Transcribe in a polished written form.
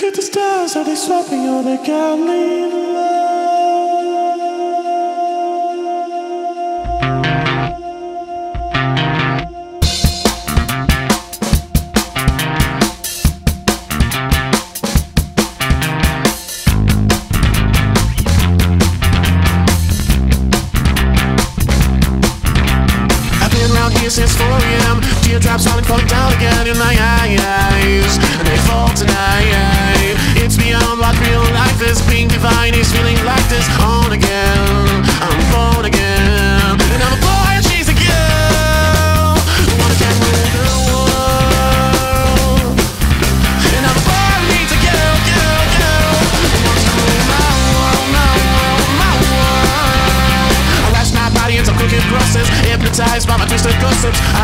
at the stars, are they swapping or they can't leave love? Since 4 a.m. Teardrops falling down again in my eyes, and they fall tonight. It's beyond what real life is. Being divine is feeling like this. On again, I'm born again, and I'm a boy and she's a girl. One can rule the world, and I'm a boy who needs a girl, girl, girl, who wants to rule my world, my world, my world. I lash my body into crooked process, hypnotized by my twisted gossips.